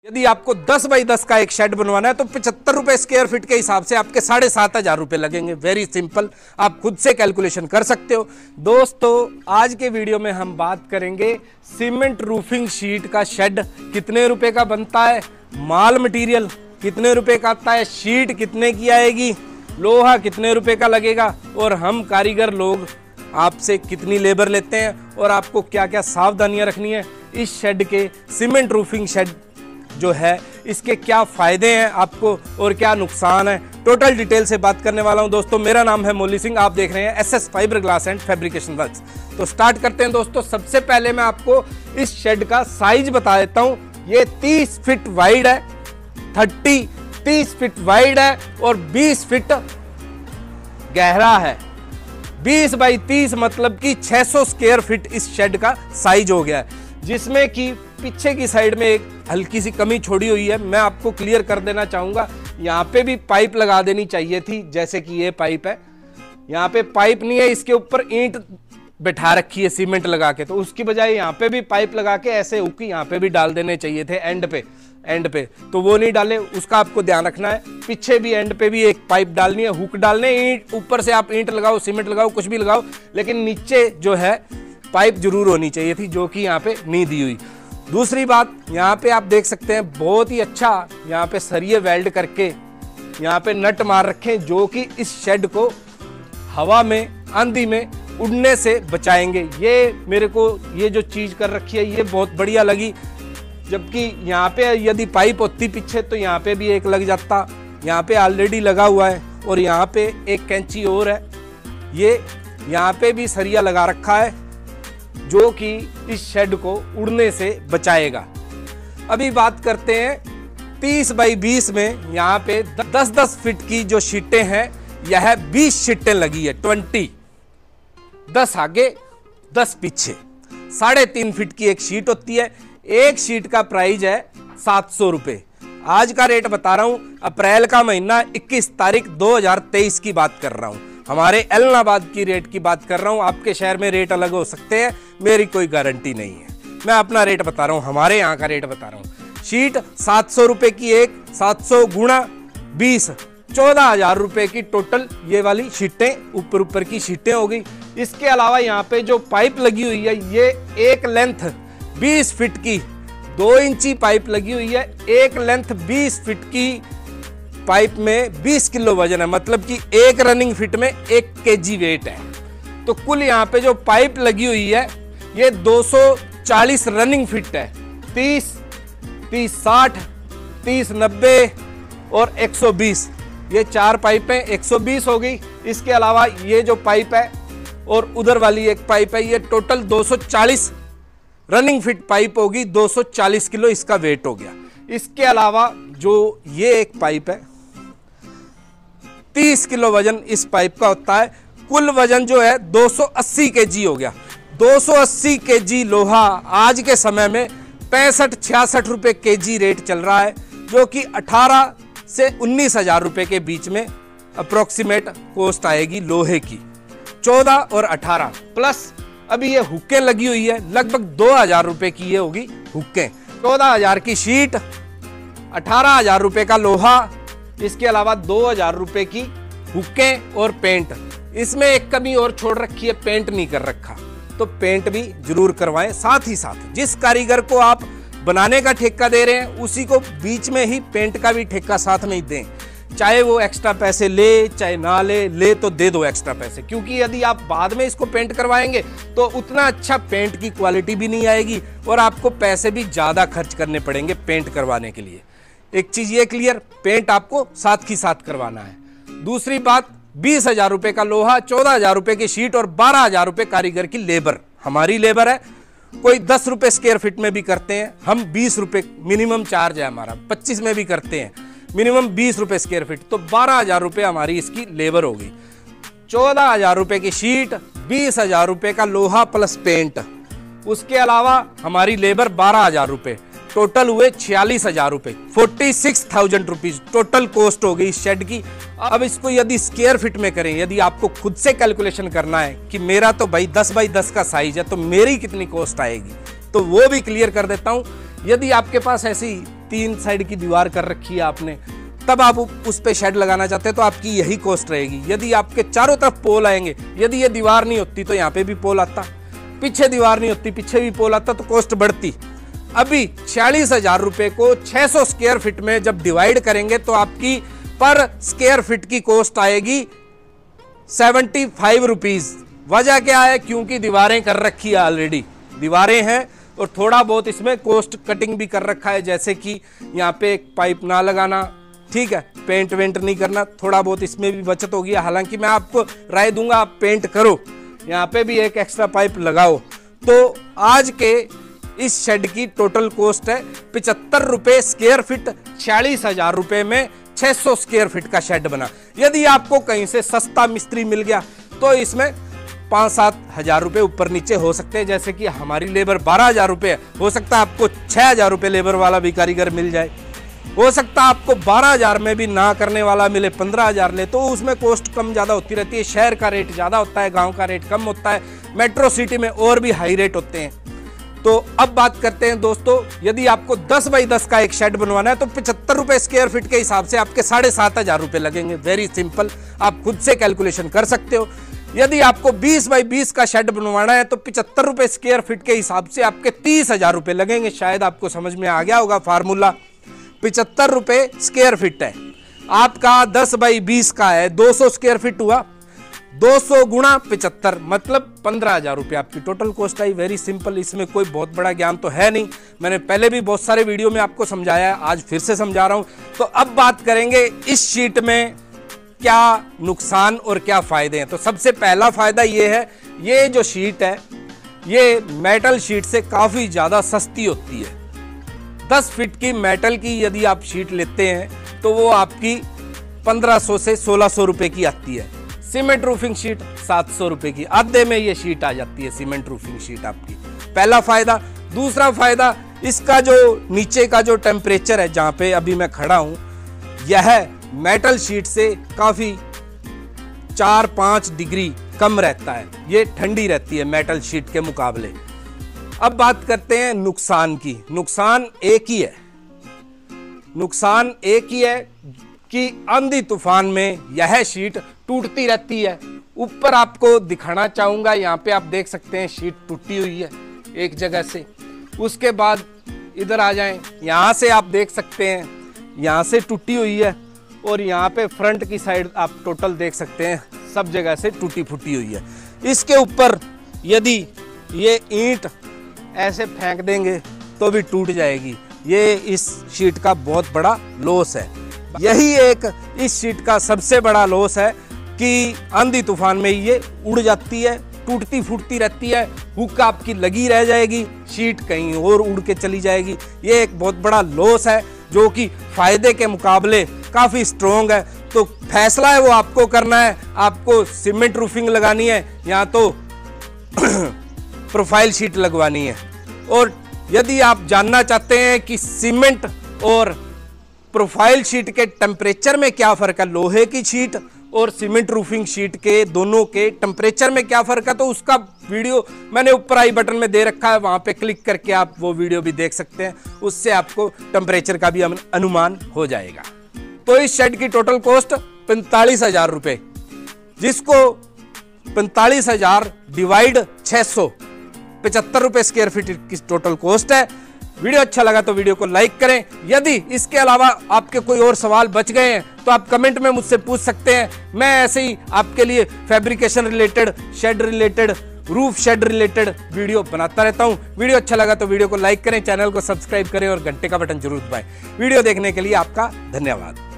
यदि आपको 10 बाई 10 का एक शेड बनवाना है तो 75 रुपए स्क्वायर फीट के हिसाब से आपके 7,500 रुपए लगेंगे। वेरी सिंपल, आप खुद से कैलकुलेशन कर सकते हो। दोस्तों आज के वीडियो में हम बात करेंगे सीमेंट रूफिंग शीट का शेड कितने रुपए का बनता है, माल मटेरियल कितने रुपए का आता है, शीट कितने की आएगी, लोहा कितने रुपए का लगेगा और हम कारीगर लोग आपसे कितनी लेबर लेते हैं और आपको क्या क्या सावधानियां रखनी है इस शेड के सीमेंट रूफिंग शेड जो है इसके क्या फायदे हैं आपको और क्या नुकसान है, टोटल डिटेल से बात करने वाला हूं। दोस्तों मेरा नाम है मोली सिंह, आप देख रहे हैं SS fibre glass and fabrication works. तो स्टार्ट करते हैं दोस्तों। सबसे पहले मैं आपको इस शेड का साइज बता देता हूं। ये 30 फीट वाइड है, 30 फीट वाइड है और 20 फीट गहरा है। 20 बाई 30 मतलब कि 600 स्क्वायर फीट इस शेड का साइज हो गया है, जिसमें कि पीछे की साइड में एक हल्की सी कमी छोड़ी हुई है। मैं आपको क्लियर कर देना चाहूंगा, यहाँ पे भी पाइप लगा देनी चाहिए थी, जैसे कि ये पाइप है, यहाँ पे पाइप नहीं है, इसके ऊपर ईंट बैठा रखी है सीमेंट लगा के, तो उसकी बजाय यहाँ पे भी पाइप लगा के ऐसे हुक यहाँ पे भी डाल देने चाहिए थे एंड पे, तो वो नहीं डाले, उसका आपको ध्यान रखना है। पीछे भी एंड पे भी एक पाइप डालनी है, हुक डालने, ईंट ऊपर से आप ईंट लगाओ, सीमेंट लगाओ, कुछ भी लगाओ, लेकिन नीचे जो है पाइप जरूर होनी चाहिए थी, जो कि यहाँ पे नहीं दी हुई। दूसरी बात, यहाँ पे आप देख सकते हैं बहुत ही अच्छा यहाँ पे सरिये वेल्ड करके यहाँ पे नट मार रखे, जो कि इस शेड को हवा में, आंधी में उड़ने से बचाएंगे। ये मेरे को ये जो चीज कर रखी है ये बहुत बढ़िया लगी, जबकि यहाँ पे यदि पाइप होती पीछे तो यहाँ पे भी एक लग जाता, यहाँ पे ऑलरेडी लगा हुआ है और यहाँ पे एक कैंची और है, ये यहाँ पे भी सरिया लगा रखा है जो कि इस शेड को उड़ने से बचाएगा। अभी बात करते हैं 30 बाई 20 में, यहाँ पे 10-10 फीट की जो शीटें हैं, यह 20 शीटें लगी है, 20, 10 आगे 10 पीछे, 3.5 फीट की एक शीट होती है। एक शीट का प्राइस है 700 रुपए। आज का रेट बता रहा हूं, अप्रैल का महीना 21 तारीख 2023 की बात कर रहा हूं, हमारे एलनाबाद की रेट की बात कर रहा हूं। आपके शहर में रेट अलग हो सकते हैं, मेरी कोई गारंटी नहीं है, मैं अपना रेट बता रहा हूं, हमारे यहाँ का रेट बता रहा हूं। शीट 700 रुपए की एक, 700 गुणा 20, 14,000 रुपए की टोटल ये वाली शीटें, ऊपर की शीटें हो गई। इसके अलावा यहाँ पे जो पाइप लगी हुई है, ये एक लेंथ 20 फीट की 2 इंची पाइप लगी हुई है। एक लेंथ 20 फीट की पाइप में 20 किलो वजन है, मतलब कि एक रनिंग फिट में 1 केजी वेट है। तो कुल यहाँ पे जो पाइप लगी हुई है ये 240 रनिंग फिट है, 30 60, 30 90 और 120, ये 4 पाइपें 120 हो गई। इसके अलावा ये जो पाइप है और उधर वाली एक पाइप है, ये टोटल 240 रनिंग फिट पाइप होगी, 240 किलो इसका वेट हो गया। इसके अलावा जो ये एक पाइप है, 30 किलो वजन इस पाइप का होता है। कुल वजन जो है 280 केजी हो गया। 280 केजी लोहा आज के समय में 65-66 रुपए केजी रेट चल रहा है, जो कि 18 से 19,000 रुपए के बीच में अप्रोक्सीमेट कॉस्ट आएगी लोहे की। 14 और 18 प्लस अभी ये हुक्कें लगी हुई है, लगभग 2,000 रुपए की ये होगी हुक्कें। 14,000 की शीट, 18,000 रुपए का लोहा, इसके अलावा 2,000 रुपए की हुक्कें और पेंट। इसमें एक कमी और छोड़ रखी है, पेंट नहीं कर रखा, तो पेंट भी जरूर करवाएं। साथ ही साथ जिस कारीगर को आप बनाने का ठेका दे रहे हैं उसी को बीच में ही पेंट का भी ठेका साथ में ही दें, चाहे वो एक्स्ट्रा पैसे ले चाहे ना ले तो दे दो एक्स्ट्रा पैसे, क्योंकि यदि आप बाद में इसको पेंट करवाएंगे तो उतना अच्छा पेंट की क्वालिटी भी नहीं आएगी और आपको पैसे भी ज्यादा खर्च करने पड़ेंगे पेंट करवाने के लिए। एक चीज ये क्लियर, पेंट आपको साथ ही साथ करवाना है। दूसरी बात, 20,000 रुपए का लोहा, 14,000 रुपए की शीट और 12,000 रुपए कारीगर की लेबर, हमारी लेबर है। कोई 10 रुपए स्क्वायर फीट में भी करते हैं, हम 20 रुपए मिनिमम चार्ज है हमारा, 25 में भी करते हैं, मिनिमम 20 रुपए स्क्वायर फीट, तो 12,000 रुपए हमारी इसकी लेबर होगी। 14,000 रुपए की शीट, 20,000 रुपए का लोहा प्लस पेंट, उसके अलावा हमारी लेबर 12,000 रुपए, टोटल हुए 46,000 रुपए, 46,000 रुपीज टोटल कॉस्ट हो गई शेड की। अब इसको यदि स्क्वायर फीट में करें, यदि आपको खुद से कैलकुलेशन करना है कि मेरा तो भाई 10 बाई 10 का साइज है तो मेरी कितनी कॉस्ट आएगी, तो वो भी क्लियर कर देता हूं। यदि आपके पास ऐसी 3 साइड की दीवार कर रखी है आपने, तब आप उस पे शेड लगाना चाहते हैं तो आपकी यही कॉस्ट रहेगी। यदि आपके चारों तरफ पोल आएंगे, यदि ये दीवार नहीं होती तो यहाँ पे भी पोल आता, पीछे दीवार नहीं होती पीछे भी पोल आता, तो कॉस्ट बढ़ती। अभी 46,000 रुपए को 600 स्क्वायर फीट में जब डिवाइड करेंगे तो आपकी पर स्क्वायर फीट की कॉस्ट आएगी 75 रुपीज। वजह क्या है? क्योंकि दीवारें कर रखी है, ऑलरेडी दीवारें हैं और थोड़ा बहुत इसमें कॉस्ट कटिंग भी कर रखा है, जैसे कि यहाँ पे एक पाइप ना लगाना, ठीक है, पेंट वेंट नहीं करना, थोड़ा बहुत इसमें भी बचत होगी। हालांकि मैं आपको राय दूंगा आप पेंट करो, यहाँ पे भी एक एक्स्ट्रा पाइप लगाओ। तो आज के इस शेड की टोटल कॉस्ट है 75 रुपए स्क्वायर फीट। 46,000 रुपए में 600 स्क्वायर फीट का शेड बना। यदि आपको कहीं से सस्ता मिस्त्री मिल गया तो इसमें 5-7 हजार रुपए ऊपर नीचे हो सकते हैं। जैसे कि हमारी लेबर 12,000 रुपए, हो सकता है आपको 6,000 रुपए लेबर वाला भी कारीगर मिल जाए, हो सकता है आपको 12,000 में भी ना करने वाला मिले, 15,000 ले, तो उसमें कॉस्ट कम ज़्यादा होती रहती है। शहर का रेट ज़्यादा होता है, गांव का रेट कम होता है, मेट्रो सिटी में और भी हाई रेट होते हैं। तो अब बात करते हैं दोस्तों, यदि आपको 10 बाई 10 का एक शेड बनवाना है तो 75 रुपए स्क्वायर फीट के हिसाब से आपके 7,500 रुपए लगेंगे। वेरी सिंपल, आप खुद से कैलकुलेशन कर सकते हो। यदि आपको 20 बाई 20 का शेड बनवाना है तो 75 रुपए स्क्वायर फीट के हिसाब से आपके 30,000 रुपए लगेंगे। शायद आपको समझ में आ गया होगा फार्मूला। 75 रुपए स्क्वायर फीट है आपका, 10 बाई 20 का है, 200 स्क्वायर फीट हुआ, 200 गुणा 75 मतलब 15,000 रुपये आपकी टोटल कॉस्ट आई। वेरी सिंपल, इसमें कोई बहुत बड़ा ज्ञान तो है नहीं, मैंने पहले भी बहुत सारे वीडियो में आपको समझाया है, आज फिर से समझा रहा हूं। तो अब बात करेंगे इस शीट में क्या नुकसान और क्या फायदे हैं। तो सबसे पहला फायदा ये है, ये जो शीट है ये मेटल शीट से काफी ज्यादा सस्ती होती है। 10 फीट की मेटल की यदि आप शीट लेते हैं तो वो आपकी 1500 से 1600 रुपए की आती है। सीमेंट रूफिंग शीट 700 रुपए की, आधे में ये शीट आ जाती है सीमेंट रूफिंग शीट आपकी। पहला फायदा। दूसरा फायदा, इसका जो नीचे का जो टेम्परेचर है जहां पे अभी मैं खड़ा हूं, यह मेटल शीट से काफी 4-5 डिग्री कम रहता है, ये ठंडी रहती है मेटल शीट के मुकाबले। अब बात करते हैं नुकसान की। नुकसान एक ही है कि आंधी तूफान में यह शीट टूटती रहती है। ऊपर आपको दिखाना चाहूंगा, यहाँ पे आप देख सकते हैं शीट टूटी हुई है एक जगह से। उसके बाद इधर आ जाएं, यहाँ से आप देख सकते हैं यहाँ से टूटी हुई है, और यहाँ पे फ्रंट की साइड आप टोटल देख सकते हैं सब जगह से टूटी फूटी हुई है। इसके ऊपर यदि ये ईंट ऐसे फेंक देंगे तो भी टूट जाएगी। ये इस शीट का बहुत बड़ा लॉस है। यही एक इस शीट का सबसे बड़ा लॉस है कि आंधी तूफान में ये उड़ जाती है, टूटती फूटती रहती है, हुक आपकी लगी रह जाएगी, शीट कहीं और उड़ के चली जाएगी। ये एक बहुत बड़ा लॉस है जो कि फायदे के मुकाबले काफी स्ट्रॉन्ग है। तो फैसला है वो आपको करना है, आपको सीमेंट रूफिंग लगानी है या तो प्रोफाइल शीट लगवानी है। और यदि आप जानना चाहते हैं कि सीमेंट और प्रोफाइल शीट के टेम्परेचर में क्या फर्क है, लोहे की शीट और सीमेंट रूफिंग शीट के दोनों के टेम्परेचर में क्या फर्क है, तो उसका वीडियो मैंने ऊपर आई बटन में दे रखा है, वहां पे क्लिक करके आप वो वीडियो भी देख सकते हैं। उससे आपको टेम्परेचर का भी अनुमान हो जाएगा। तो इस शेड की टोटल कॉस्ट 45,000 रुपए, जिसको 45,000 डिवाइड 600, 75 रुपए स्क्वायर फीट की टोटल कॉस्ट है। वीडियो अच्छा लगा तो वीडियो को लाइक करें। यदि इसके अलावा आपके कोई और सवाल बच गए हैं तो आप कमेंट में मुझसे पूछ सकते हैं। मैं ऐसे ही आपके लिए fabrication related, shed related, roof shed related video बनाता रहता हूं। वीडियो अच्छा लगा तो वीडियो को लाइक करें, चैनल को सब्सक्राइब करें और घंटे का बटन जरूर दबाएं। वीडियो देखने के लिए आपका धन्यवाद।